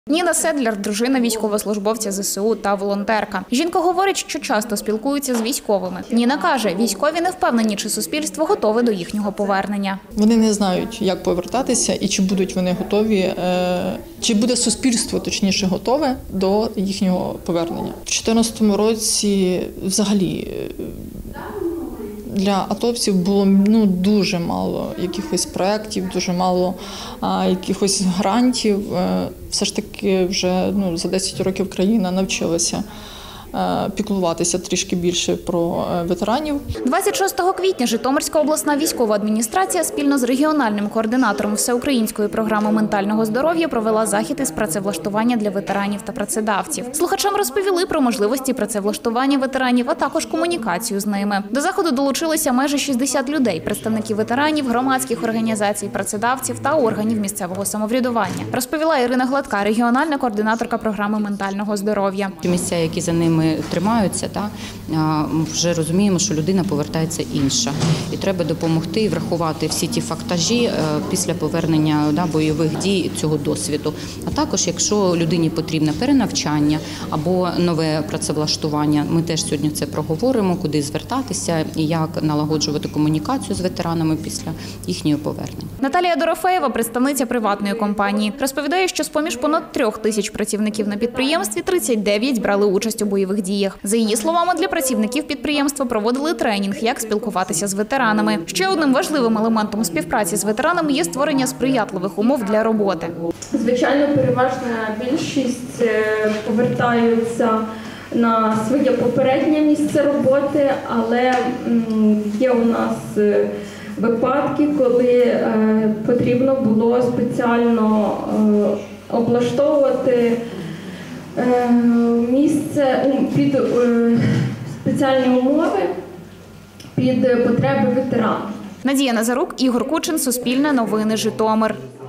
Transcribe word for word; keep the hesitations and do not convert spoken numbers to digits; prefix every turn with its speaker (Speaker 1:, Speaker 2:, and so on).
Speaker 1: Ніна Седляр – дружина військовослужбовця зе се у та волонтерка. Жінка говорить, що часто спілкується з військовими. Ніна каже, військові не впевнені, чи суспільство готове до їхнього повернення.
Speaker 2: Вони не знають, як повертатися і чи будуть вони готові, чи буде суспільство, точніше, готове до їхнього повернення. У дві тисячі чотирнадцятому році взагалі для атовців було ну, дуже мало якихось проєктів, дуже мало а, якихось грантів. Все ж таки вже ну, за десять років країна навчилася піклуватися трішки більше про ветеранів.
Speaker 1: двадцять шостого квітня Житомирська обласна військова адміністрація спільно з регіональним координатором Всеукраїнської програми ментального здоров'я провела захід із працевлаштування для ветеранів та працедавців. Слухачам розповіли про можливості працевлаштування ветеранів, а також комунікацію з ними. До заходу долучилися майже шістдесят людей – представників ветеранів, громадських організацій, працедавців та органів місцевого самоврядування. Розповіла Ірина Гладка, регіональна координаторка програми ментального здоров'я.
Speaker 3: Місця, які за ними тримаються, та, вже розуміємо, що людина повертається інша. І треба допомогти і врахувати всі ті фактажі після повернення да, бойових дій цього досвіду. А також, якщо людині потрібне перенавчання або нове працевлаштування, ми теж сьогодні це проговоримо, куди звертатися і як налагоджувати комунікацію з ветеранами після їхнього повернення.
Speaker 1: Наталія Дорофеєва, представниця приватної компанії, розповідає, що з-поміж понад трьох тисяч працівників на підприємстві тридцять дев'ять брали участь у бойових діях. За її словами, для працівників підприємства проводили тренінг, як спілкуватися з ветеранами. Ще одним важливим елементом співпраці з ветеранами є створення сприятливих умов для роботи.
Speaker 4: Звичайно, переважна більшість повертаються на своє попереднє місце роботи, але є у нас випадки, коли потрібно було спеціально облаштовувати місце під спеціальні умови, під потреби ветеранів.
Speaker 1: Надія Назарук, Ігор Кучин, Суспільне новини, Житомир.